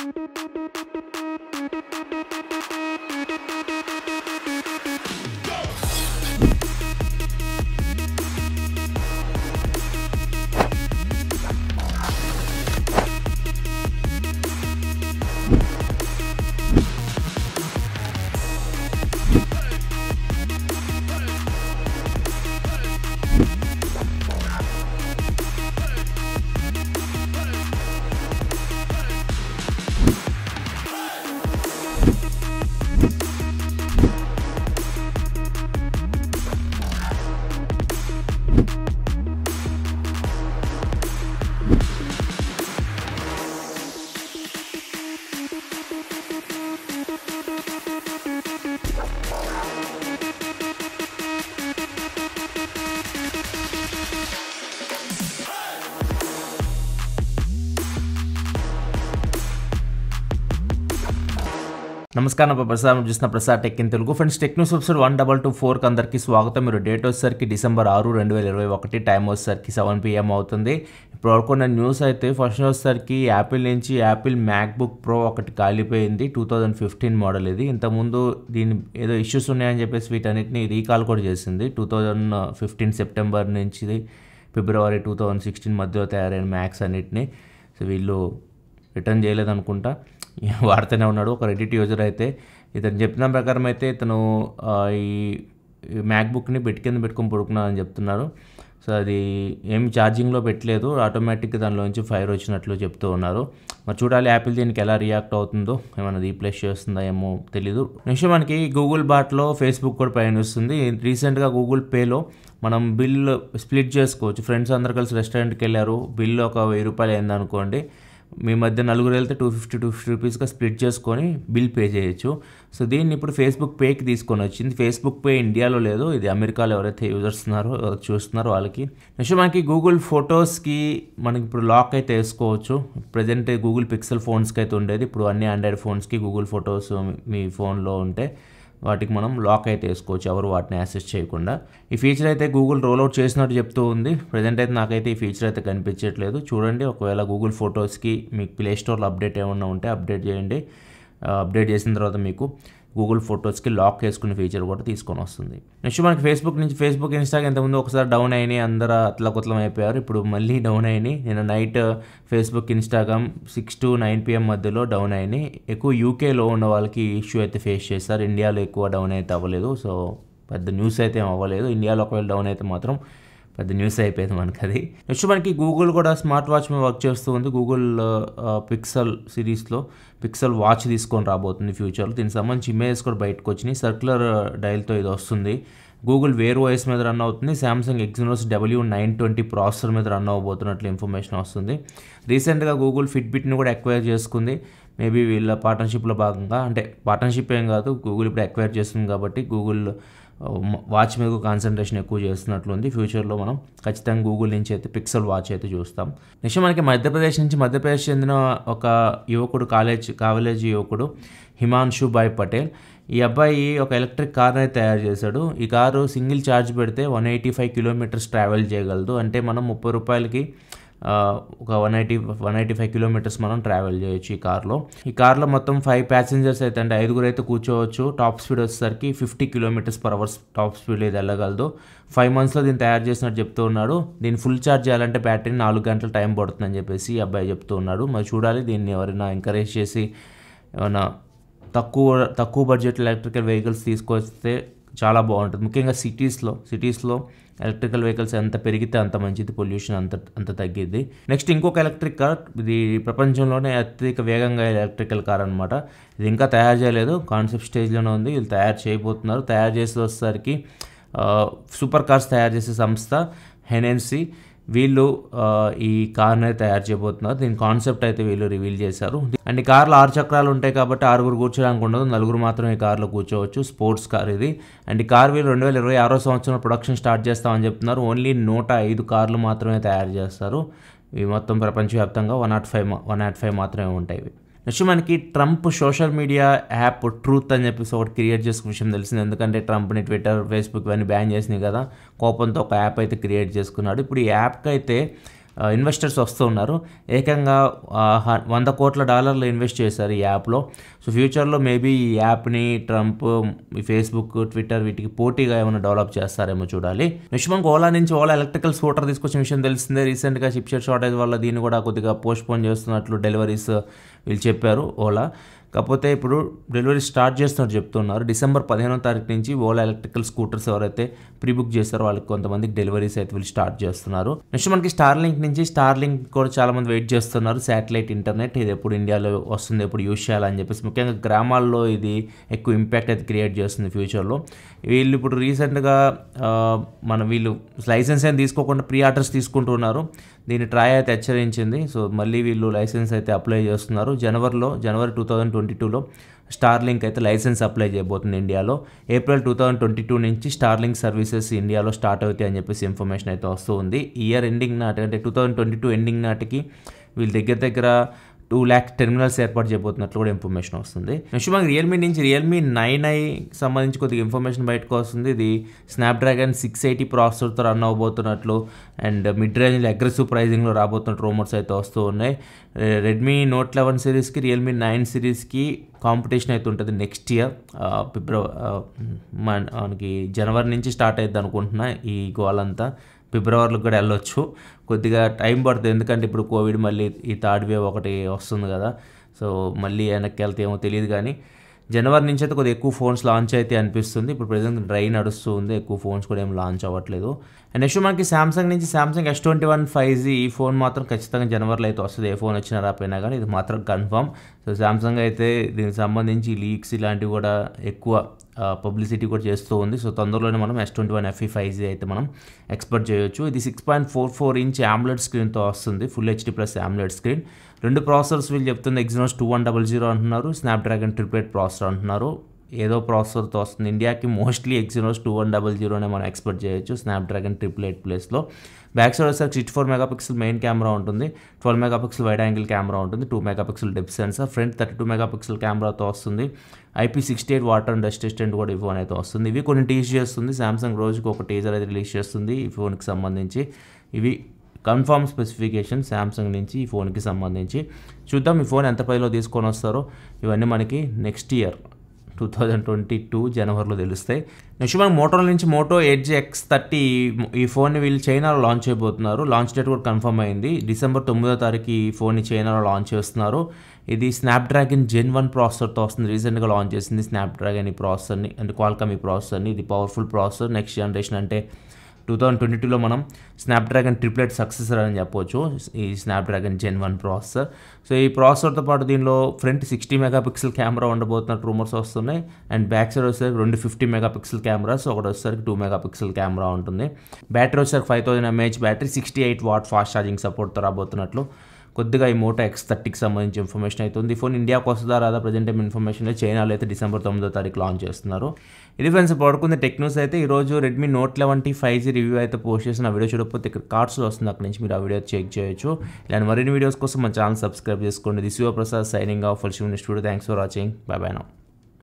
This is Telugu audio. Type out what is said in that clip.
నమస్కారం ప్రసాద్ చూసిన Prasad tech in Telugu friends tech news episode 1224 కి అందరికీ స్వాగతం. మీరు డేట్ వచ్చేసరికి డిసెంబర్ 6, 2021, టైం వచ్చేసరికి 7 PM అవుతుంది. ఇప్పుడు వరకు నేను న్యూస్ అయితే ఫస్ట్ వచ్చేసరికి యాపిల్ నుంచి యాపిల్ మ్యాక్బుక్ ప్రో ఒకటి కాలిపోయింది. 2015 మోడల్ ఇది. ఇంతకుముందు దీని ఏదో ఇష్యూస్ ఉన్నాయని చెప్పేసి వీటన్నిటిని రీకాల్ కూడా చేసింది. 2015 సెప్టెంబర్ నుంచి ఫిబ్రవరి 2016 మధ్యలో తయారైన మ్యాక్స్ అన్నిటిని సో వీళ్ళు రిటర్న్ చేయలేదనుకుంటా, వాడుతూనే ఉన్నాడు. ఒక రెడిట్ యూజర్ అయితే ఇతను చెప్పిన ప్రకారం అయితే ఇతను ఈ మ్యాక్బుక్ని కింద పెట్టుకొని పడుకున్నానని చెప్తున్నారు. సో అది ఏమి ఛార్జింగ్లో పెట్టలేదు, ఆటోమేటిక్గా దానిలోంచి ఫైర్ వచ్చినట్లు చెప్తూ ఉన్నారు. మరి చూడాలి యాపిల్ దీనికి ఎలా రియాక్ట్ అవుతుందో, ఏమైనా రీప్లేస్ చేస్తుందా ఏమో తెలీదు. నెక్స్ట్ మనకి గూగుల్ బాట్లో ఫేస్బుక్ కూడా ప్రయాణిస్తుంది. రీసెంట్గా గూగుల్ పేలో మనం బిల్ స్ప్లిట్ చేసుకోవచ్చు. ఫ్రెండ్స్ అందరు కలిసి రెస్టారెంట్కి వెళ్ళారు, బిల్ ఒక 1000 రూపాయలు అయిందనుకోండి, మీ మధ్య నలుగురు వెళ్తే 250 రూపీస్గా స్ప్లిట్ చేసుకొని బిల్ పే చేయొచ్చు. సో దీన్ని ఇప్పుడు ఫేస్బుక్ పేకి తీసుకొని వచ్చింది. ఫేస్బుక్ పే ఇండియాలో లేదు, ఇది అమెరికాలో ఎవరైతే యూజర్స్ ఉన్నారో చూస్తున్నారో వాళ్ళకి. నెక్స్ట్ మనకి గూగుల్ ఫొటోస్కి మనకి ఇప్పుడు లాక్ అయితే వేసుకోవచ్చు. ప్రజెంట్ గూగుల్ పిక్సెల్ ఫోన్స్కి అయితే ఉండేది, ఇప్పుడు అన్ని ఆండ్రాయిడ్ ఫోన్స్కి గూగుల్ ఫొటోస్ మీ ఫోన్లో ఉంటే వాటికి మనం లాక్ అయితే వేసుకోవచ్చు, ఎవరు వాటిని యాక్సెస్ చేయకుండా. ఈ ఫీచర్ అయితే గూగుల్ రోల్అవుట్ చేసినట్టు చెప్తూ ఉంది. ప్రజెంట్ అయితే నాకైతే ఈ ఫీచర్ అయితే కనిపించట్లేదు. చూడండి, ఒకవేళ గూగుల్ ఫోటోస్కి మీకు ప్లే స్టోర్లో అప్డేట్ ఏమన్నా ఉంటే అప్డేట్ చేయండి. అప్డేట్ చేసిన తర్వాత మీకు గూగుల్ ఫొటోస్కి లాక్ వేసుకునే ఫీచర్ కూడా తీసుకొని వస్తుంది. నెక్స్ట్ మనకి ఫేస్బుక్ ఇన్స్టాగ్రామ్ ఇంతకుముందు ఒకసారి డౌన్ అయినాయి, అందరూ అతలకుతలం అయిపోయారు. ఇప్పుడు మళ్ళీ డౌన్ అయినాయి. నిన్న night Facebook Instagram 6 to 9 PM మధ్యలో డౌన్ అయినాయి. ఎక్కువ యూకేలో ఉన్న వాళ్ళకి ఇష్యూ అయితే ఫేస్ చేస్తారు. ఇండియాలో ఎక్కువ డౌన్ అయితే అవ్వలేదు, సో పెద్ద న్యూస్ అయితే ఏం అవ్వలేదు. ఇండియాలో ఒకవేళ డౌన్ అయితే మాత్రం పెద్ద న్యూస్ అయిపోయింది మనకి అది. నెక్స్ట్ మనకి గూగుల్ కూడా స్మార్ట్ వాచ్ మీద వర్క్ చేస్తూ ఉంది. గూగుల్ పిక్సెల్ సిరీస్లో పిక్సెల్ వాచ్ తీసుకొని రాబోతుంది ఫ్యూచర్లో. దీనికి సంబంధించి ఇమేజెస్ కూడా బయటకు వచ్చినాయి. సర్క్యులర్ డైల్తో ఇది వస్తుంది. గూగుల్ వేర్ ఓఎస్ మీద రన్ అవుతుంది. సామ్సంగ్ ఎగ్జినోస్ W920 ప్రాసెసర్ మీద రన్ అవ్వబోతున్నట్లు ఇన్ఫర్మేషన్ వస్తుంది. రీసెంట్గా గూగుల్ ఫిట్బిట్ని కూడా ఎక్వైర్ చేసుకుంది. మేబీ వీళ్ళ పార్ట్నర్షిప్లో భాగంగా, అంటే పార్ట్నర్షిప్ ఏం కాదు, గూగుల్ ఇప్పుడు ఎక్వైర్ చేస్తుంది కాబట్టి గూగుల్ వాచ్ మీద కాన్సన్ట్రేషన్ ఎక్కువ చేస్తున్నట్లుంది. ఫ్యూచర్లో మనం ఖచ్చితంగా గూగుల్ నుంచి అయితే పిక్సెల్ వాచ్ అయితే చూస్తాం. నెక్స్ట్ మనకి మధ్యప్రదేశ్ చెందిన ఒక యువకుడు, కాలేజీ యువకుడు హిమాన్షు భాయ్ పటేల్. ఈ అబ్బాయి ఒక ఎలక్ట్రిక్ కార్ అయితే తయారు చేశాడు. ఈ కారు సింగిల్ ఛార్జ్ పెడితే 185 కిలోమీటర్స్ ట్రావెల్ చేయగలదు. అంటే మనం 30 రూపాయలకి ఒక 185 కిలోమీటర్స్ మనం ట్రావెల్ చేయొచ్చు ఈ కార్లో మొత్తం 5 ప్యాసింజర్స్ అయితే, అంటే 5 అయితే కూర్చోవచ్చు. టాప్ స్పీడ్ వచ్చేసరికి 50 km/h టాప్ స్పీడ్ ఇది వెళ్ళగలదు. 5 monthsలో దీన్ని తయారు చేసినట్టు చెప్తూ ఉన్నాడు. దీన్ని ఫుల్ ఛార్జ్ చేయాలంటే బ్యాటరీ 4 గంటల టైం పడుతుందని చెప్పేసి ఈ అబ్బాయి చెప్తూ ఉన్నాడు. మరి చూడాలి, దీన్ని ఎవరైనా ఎంకరేజ్ చేసి ఏమైనా తక్కువ బడ్జెట్ ఎలక్ట్రికల్ వెహికల్స్ తీసుకొస్తే చాలా బాగుంటుంది. ముఖ్యంగా సిటీస్లో ఎలక్ట్రికల్ వెహికల్స్ ఎంత పెరిగితే అంత మంచిది, పొల్యూషన్ అంత తగ్గిద్ది. నెక్స్ట్ ఇంకొక ఎలక్ట్రిక్ కార్, ఇది ప్రపంచంలోనే అత్యధిక వేగంగా ఎలక్ట్రికల్ కార్ అనమాట. ఇది ఇంకా తయారు చేయలేదు, కాన్సెప్ట్ స్టేజ్లోనే ఉంది. వీళ్ళు తయారు చేయబోతున్నారు. తయారు చేసి వచ్చేసరికి సూపర్ కార్స్ తయారు చేసే సంస్థ హెనెన్సీ వీళ్ళు ఈ కార్ని తయారు చేయబోతున్నారు. దీని కాన్సెప్ట్ అయితే వీళ్ళు రివీల్ చేశారు. అండ్ ఈ కార్లో 6 చక్రాలు ఉంటాయి కాబట్టి 6 కూర్చోడానికి ఉండదు, 4 మాత్రమే ఈ కార్లో కూర్చోవచ్చు. స్పోర్ట్స్ కార్ ఇది. అండ్ ఈ కార్ వీళ్ళు 2026 సంవత్సరం ప్రొడక్షన్ స్టార్ట్ చేస్తామని చెప్తున్నారు. ఓన్లీ 105 కార్లు మాత్రమే తయారు చేస్తారు. ఇవి మొత్తం ప్రపంచవ్యాప్తంగా 105 మాత్రమే ఉంటాయి. నెక్స్ట్ మనకి Trump social media app truth అని చెప్పేసి ఒకటి క్రియేట్ చేసుకునే విషయం తెలిసింది. ఎందుకంటే ట్రంప్ని ట్విట్టర్, ఫేస్బుక్ ఇవన్నీ బ్యాన్ చేసినాయి కదా, కోపంతో ఒక యాప్ అయితే క్రియేట్ చేసుకున్నాడు. ఇప్పుడు ఈ యాప్కి అయితే ఇన్వెస్టర్స్ వస్తూ ఉన్నారు. ఏకంగా $100 కోట్ల ఇన్వెస్ట్ చేశారు ఈ యాప్లో. సో ఫ్యూచర్లో మేబీ ఈ యాప్ని ట్రంప్, ఈ ఫేస్బుక్, ట్విట్టర్ వీటికి పోటీగా ఏమైనా డెవలప్ చేస్తారేమో చూడాలి. నెక్స్ట్ మనకు ఓలా నుంచి ఓలా ఎలక్ట్రికల్ స్కూటర్ తీసుకొచ్చిన విషయం తెలిసిందే. రీసెంట్గా చిప్సెట్ షార్టేజ్ వల్ల దీన్ని కూడా కొద్దిగా పోస్ట్పోన్ చేస్తున్నట్లు డెలివరీస్ వీళ్ళు చెప్పారు ఓలా. కాకపోతే ఇప్పుడు డెలివరీ స్టార్ట్ చేస్తున్నట్టు చెప్తున్నారు. డిసెంబర్ 15వ తారీఖు నుంచి ఓలా ఎలక్ట్రికల్ స్కూటర్స్ ఎవరైతే ప్రీ బుక్ చేస్తారో వాళ్ళకి కొంతమందికి డెలివరీస్ అయితే వీళ్ళు స్టార్ట్ చేస్తున్నారు. నెక్స్ట్ మనకి స్టార్లింక్ నుంచి, స్టార్లింక్ కూడా చాలా మంది వెయిట్ చేస్తున్నారు. శాటిలైట్ ఇంటర్నెట్ ఇది ఎప్పుడు ఇండియాలో వస్తుంది, ఎప్పుడు యూజ్ చేయాలని చెప్పేసి. ముఖ్యంగా గ్రామాల్లో ఇది ఎక్కువ ఇంపాక్ట్ అయితే క్రియేట్ చేస్తుంది ఫ్యూచర్లో. వీళ్ళు ఇప్పుడు రీసెంట్గా వీళ్ళు లైసెన్స్ ఏం తీసుకోకుండా ప్రీ ఆర్డర్స్ తీసుకుంటున్నారు. దీన్ని ట్రాయ్ అయితే హెచ్చరించింది. సో మళ్ళీ వీళ్ళు లైసెన్స్ అయితే అప్లై చేస్తున్నారు. జనవరి 2022లో స్టార్లింక్ అయితే లైసెన్స్ అప్లై చేయబోతుంది ఇండియాలో. ఏప్రిల్ 2022 నుంచి స్టార్లింక్ సర్వీసెస్ ఇండియాలో స్టార్ట్ అవుతాయి అని చెప్పేసి ఇన్ఫర్మేషన్ అయితే వస్తూ ఉంది. ఇయర్ ఎండింగ్ నాటి, అంటే 2022 ఎండింగ్ నాటికి వీళ్ళు దగ్గర 2 lakh టెర్మినల్స్ ఏర్పాటు చేయబోతున్నట్లు కూడా ఇన్ఫర్మేషన్ వస్తుంది. నెక్స్ట్ మనకి రియల్మీ నుంచి రియల్మీ 9i సంబంధించి కొద్దిగా ఇన్ఫర్మేషన్ బయటకు వస్తుంది. ఇది స్నాప్డ్రాగన్ 680 ప్రాసెసర్తో రన్ అవ్వబోతున్నట్లు అండ్ మిడ్ రేంజ్లో అగ్రెసివ్ ప్రైజింగ్లో రాబోతున్నట్టు రూమర్స్ అయితే వస్తూ ఉన్నాయి. రెడ్మీ నోట్ 11 సిరీస్కి, రియల్మీ 9 సిరీస్కి కాంపిటీషన్ అయితే ఉంటుంది నెక్స్ట్ ఇయర్. మనకి జనవరి నుంచి స్టార్ట్ అవుతుంది అనుకుంటున్నా ఈ గోలంతా. ఫిబ్రవరిలో కూడా వెళ్ళొచ్చు, కొద్దిగా టైం పడుతుంది. ఎందుకంటే ఇప్పుడు కోవిడ్ మళ్ళీ ఈ థర్డ్ వేవ్ ఒకటి వస్తుంది కదా. సో మళ్ళీ వెనక్కి వెళ్తే ఏమో తెలియదు, కానీ జనవరి నుంచి అయితే కొద్దిగా ఎక్కువ ఫోన్స్ లాంచ్ అయితే అనిపిస్తుంది. ఇప్పుడు ప్రజెంట్ డ్రై నడుస్తూ ఉంది, ఎక్కువ ఫోన్స్ కూడా ఏం లాంచ్ అవ్వట్లేదు. అండ్ నెక్స్ట్ మనకి సామ్సంగ్ నుంచి సామ్సంగ్ S21 5G ఈ ఫోన్ మాత్రం ఖచ్చితంగా జనవరిలో అయితే వస్తుంది. ఏ ఫోన్ వచ్చినా రాపోయినా కానీ ఇది మాత్రం కన్ఫర్మ్. సో సామ్సంగ్ అయితే దీనికి సంబంధించి లీక్స్ ఇలాంటివి కూడా ఎక్కువ పబ్లిసిటీ కూడా చేస్తూ ఉంది. సో తొందరలోనే మనం S21 FE 5G అయితే మనం ఎక్స్పెక్ట్ చేయొచ్చు. ఇది 6.44 ఇంచ్ AMOLED స్క్రీన్తో వస్తుంది, ఫుల్ HD+ AMOLED స్క్రీన్. 2 ప్రాసెసర్స్ వీళ్ళు చెప్తుంది. Exynos 2100 అంటున్నారు, స్నాప్డ్రాగన్ 888 ప్రాసెసర్ అంటున్నారు. ఏదో ప్రాసెసర్తో వస్తుంది. ఇండియాకి మోస్ట్లీ Exynos 2100 అనే మనం ఎక్స్పెక్ట్ చేయొచ్చు స్నాప్డ్రాగన్ 888 ప్లేస్లో. బ్యాక్ సైడ్ వచ్చేసరికి 64 మెగాపిక్సెల్ మెయిన్ కెమెరా ఉంటుంది, 12 మెగాపిక్సెల్ వైడ్ యాంగిల్ కెమెరా ఉంటుంది, 2 megapixel depth sensor, front 32 megapixel కెమెరాతో వస్తుంది. IP68 water and dust resistant కూడా ఈ ఫోన్ అయితే వస్తుంది. ఇవి కొన్ని టీజ్ చేస్తుంది సామ్సంగ్, రోజుకి ఒక టీజర్ అయితే రిలీజ్ చేస్తుంది ఈ ఫోన్కి సంబంధించి. ఇవి కన్ఫర్మ్ స్పెసిఫికేషన్ సామ్సంగ్ నుంచి ఈ ఫోన్కి సంబంధించి. చూద్దాం ఈ ఫోన్ ఎంత ప్రైస్లో తీసుకొని వస్తారో. ఇవన్నీ మనకి నెక్స్ట్ ఇయర్ 2022 జనవరిలో తెలుస్తాయి. నెక్స్ట్ మనం మోటోలో నుంచి మోటో ఎడ్జ్ X30 ఈ ఫోన్ని వీళ్ళు చైనాలో లాంచ్ చేయబోతున్నారు. లాంచ్ డేట్ కూడా కన్ఫర్మ్ అయింది. డిసెంబర్ 9వ తారీఖు ఈ ఫోన్ని చైనాలో లాంచ్ చేస్తున్నారు. ఇది స్నాప్డ్రాగన్ Gen 1 ప్రాసెసర్తో వస్తుంది. రీసెంట్గా లాంచ్ చేసింది స్నాప్డ్రాగన్ ఈ ప్రాసెసర్ని, అంటే క్వాల్కమ్ ఈ ప్రాసెసర్ని. ఇది పవర్ఫుల్ ప్రాసెసర్. నెక్స్ట్ జనరేషన్ అంటే 2022లో మనం స్నాప్డ్రాగన్ 888 సక్సెసర్ అని చెప్పవచ్చు ఈ స్నాప్డ్రాగన్ Gen 1 ప్రాసెసర్. సో ఈ ప్రాసెసర్తో పాటు దీనిలో ఫ్రంట్ 60 మెగాపిక్సెల్ కెమెరా ఉండబోతున్నట్టు రూమర్స్ వస్తున్నాయి. అండ్ బ్యాక్ సైడ్ వచ్చేసరికి 2 50 మెగాపిక్సెల్ కెమెరాస్, ఒకటి వచ్చేసరికి 2 మెగాపిక్సెల్ కెమెరా ఉంటుంది. బ్యాటరీ వచ్చేసరికి 5000 mAh battery, 68 watt fast charging సపోర్ట్తో రాబోతున్నట్లు కొద్దిగా ఈ మోటో X30కి సంబంధించి ఇన్ఫర్మేషన్ అయితే ఉంది. ఈ ఫోన్ ఇండియాకి వస్తుందా రాదా ప్రజెంట్ ఏం ఇన్ఫర్మేషన్ లేదు. చైనాలో అయితే డిసెంబర్ 9వ తారీఖు లాంచ్ చేస్తున్నారు. ఇది ఫ్రెండ్స్ పడుకుంది టెక్న్యూస్ అయితే. ఈరోజు రెడ్మీ నోట్ 11 5G రివ్యూ అయితే పోస్ట్ చేసిన వీడియో చూడకపోతే ఇక్కడ కార్డ్స్లో వస్తుంది, అక్కడ నుంచి మీరు ఆ వీడియో చెక్ చేయొచ్చు. ఇలాంటి మరిన్ని వీడియోస్ కోసం మన ఛానల్ సబ్స్క్రైబ్ చేసుకోండి. This your Prasad signing off for Shoon studio. Thanks for watching. Bye bye now.